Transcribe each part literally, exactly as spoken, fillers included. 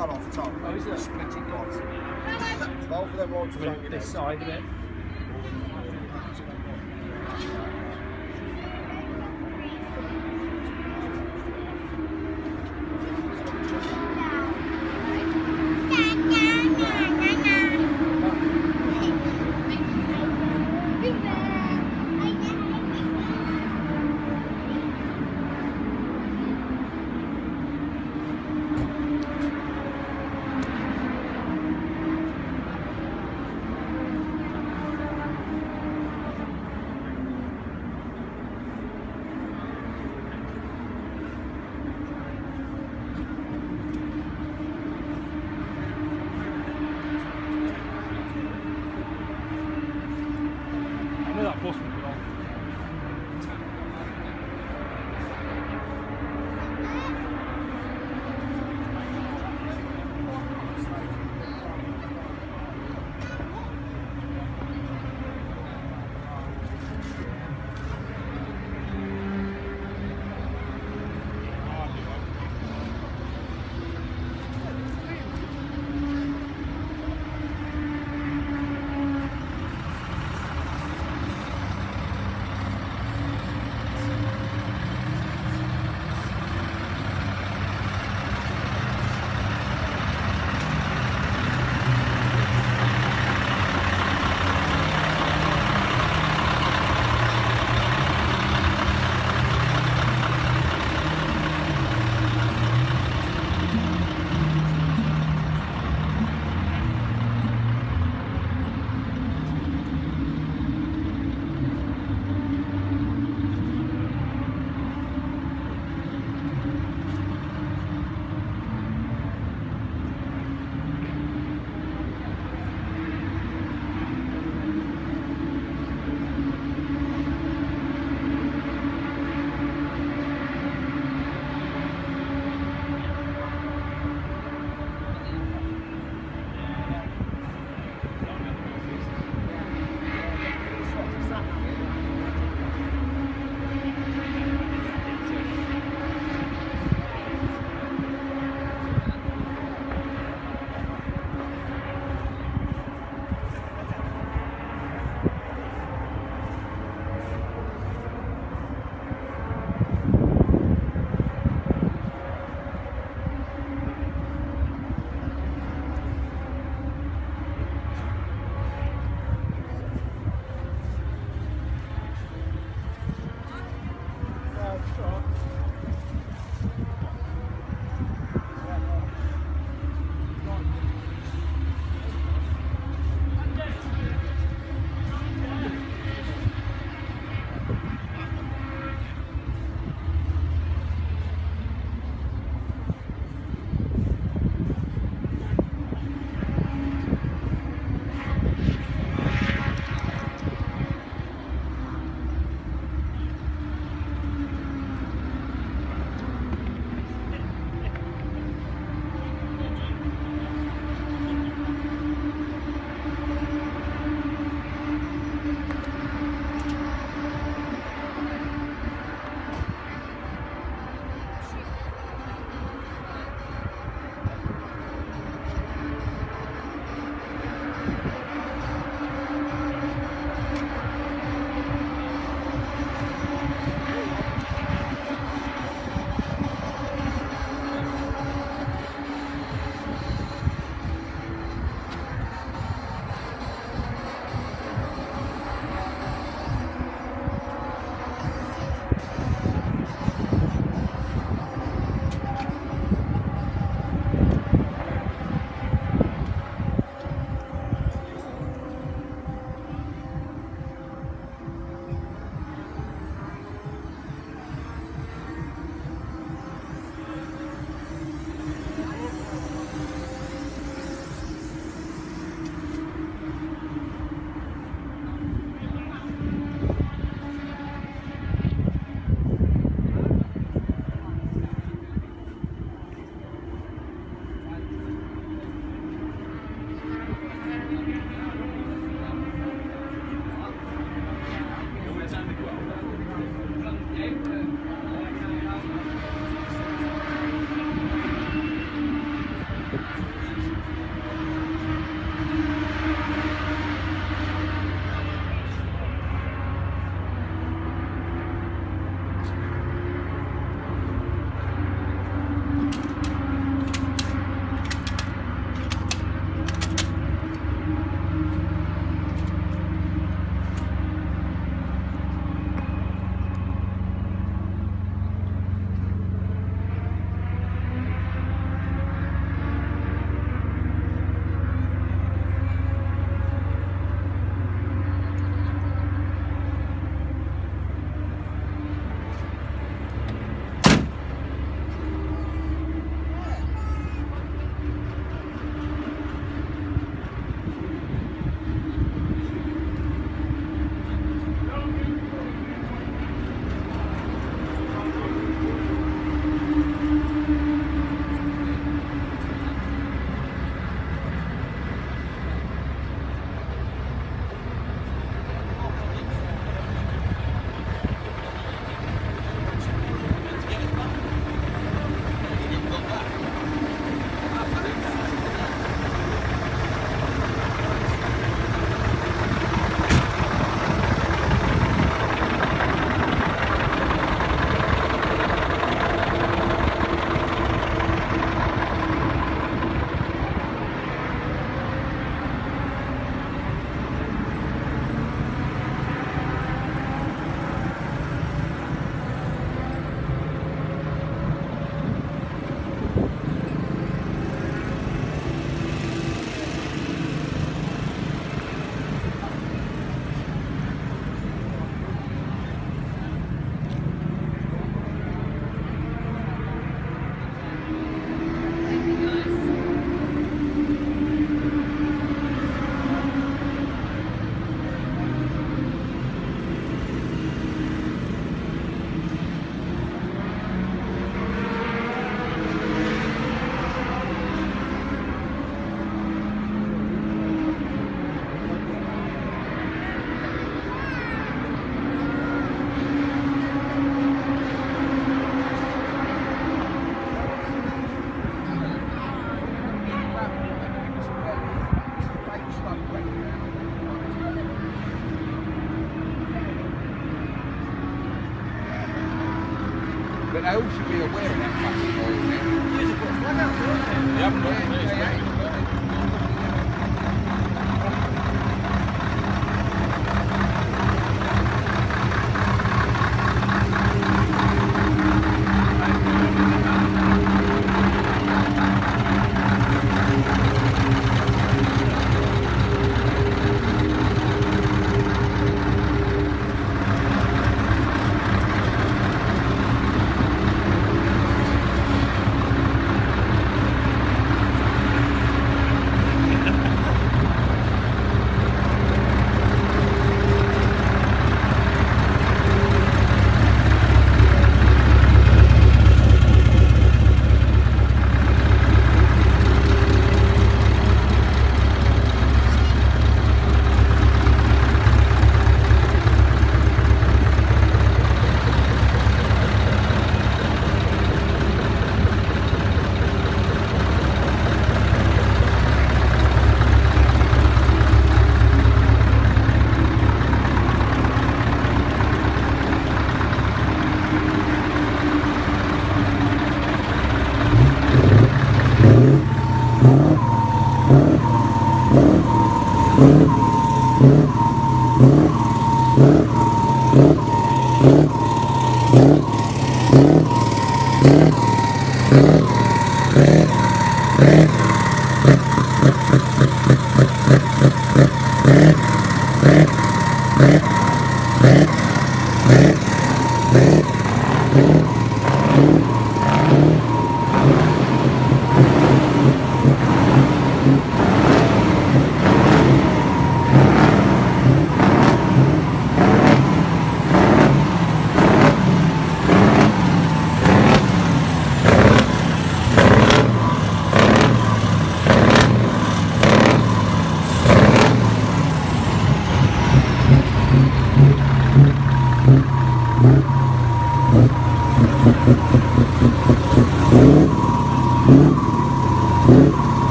that off top. Oh, is it? Split it got. Both of them roads are hanging This out. side of it. haven't got the race back.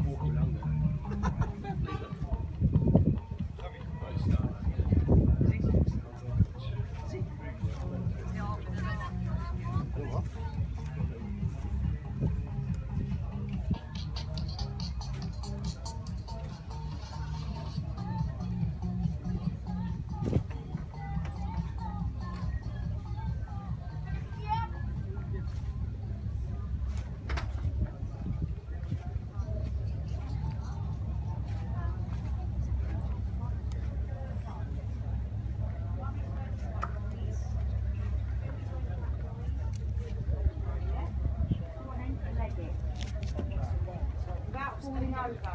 walking along there. Without falling over.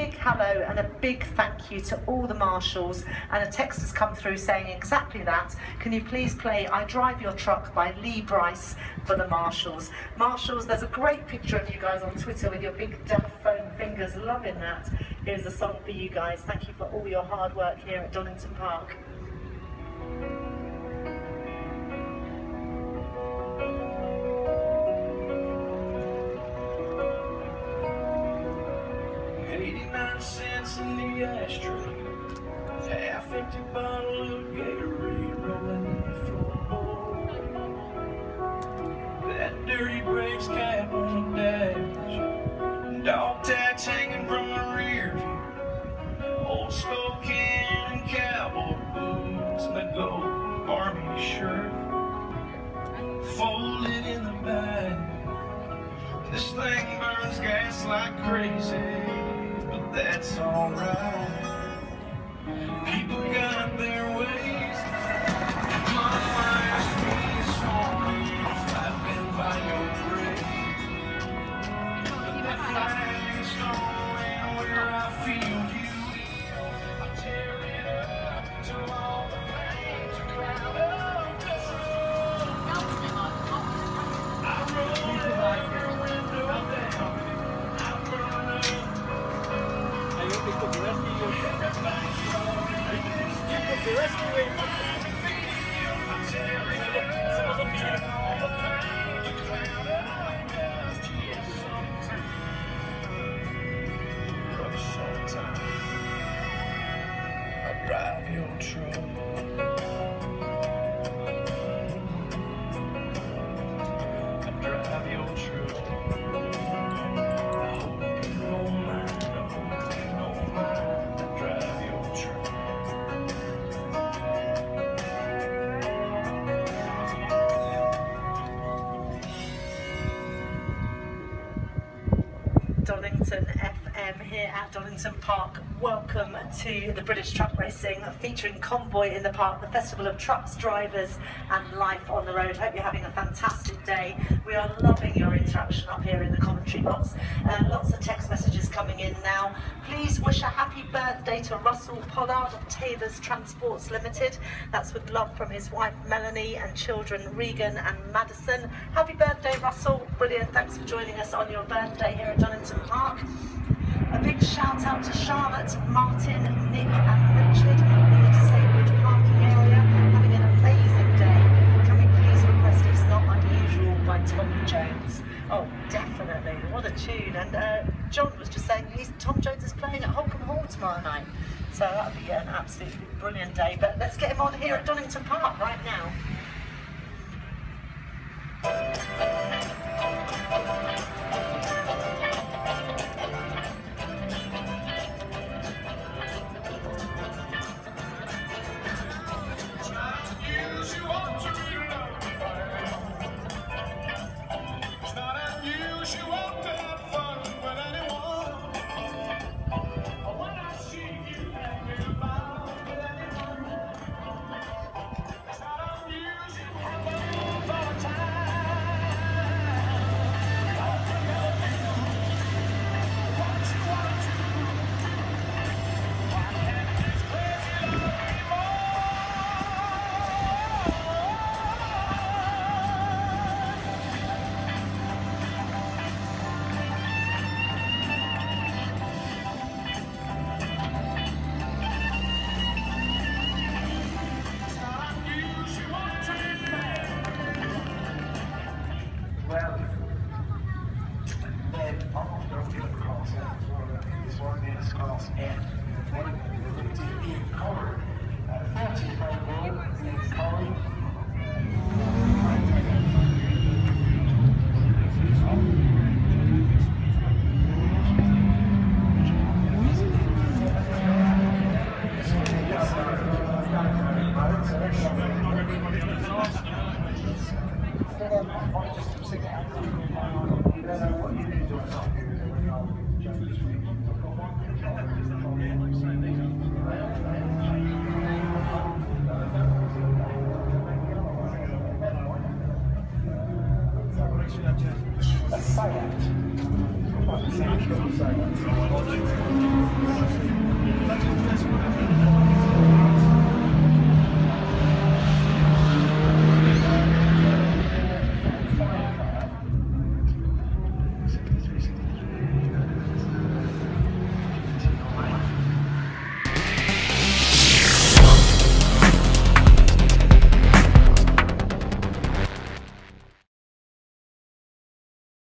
big hello and a big thank you to all the marshals, and a text has come through saying exactly that. Can you please play I Drive Your Truck by Lee Bryce for the marshals? Marshals, there's a great picture of you guys on Twitter with your big deaf foam fingers, loving that. Here's a song for you guys. Thank you for all your hard work here at Donington Park. eighty-nine cents in the ashtray, half empty bottle of Gatorade rolling in the floorboard. That dirty brakes cap on the dash, dog tags hanging from the rear view, old Spokane and cowboy boots, and the gold army shirt folded in the back. This thing burns gas like crazy, but that's alright. People got their ways. My life's been sworn if I've been by your grave. But that flag's stolen where I feel you. I'll tear it up till all the lanes are crowded up. I roll your window down. I burn up. The rest of the way. I drive your truck. I drive your truck. I hope you don't mind. I hope you don't mind. I drive your truck. Donington F M here at Donington Park. Welcome to the British Truck Racing, featuring Convoy in the Park, the festival of trucks, drivers and life on the road. Hope you're having a fantastic day. We are loving your interaction up here in the commentary box. Uh, lots of text messages coming in now. Please wish a happy birthday to Russell Pollard of Taylor's Transports Limited. That's with love from his wife Melanie and children Regan and Madison. Happy birthday, Russell. Brilliant. Thanks for joining us on your birthday here at Donington Park. A big shout out to Charlotte, Martin, Nick and Richard in the disabled parking area, having an amazing day. Can we please request It's Not Unusual by Tom Jones? Oh, definitely. What a tune. And uh, John was just saying he's, Tom Jones is playing at Holcombe Hall tomorrow night. So that'll be an absolutely brilliant day. But let's get him on here at Donington Park right now. A silent.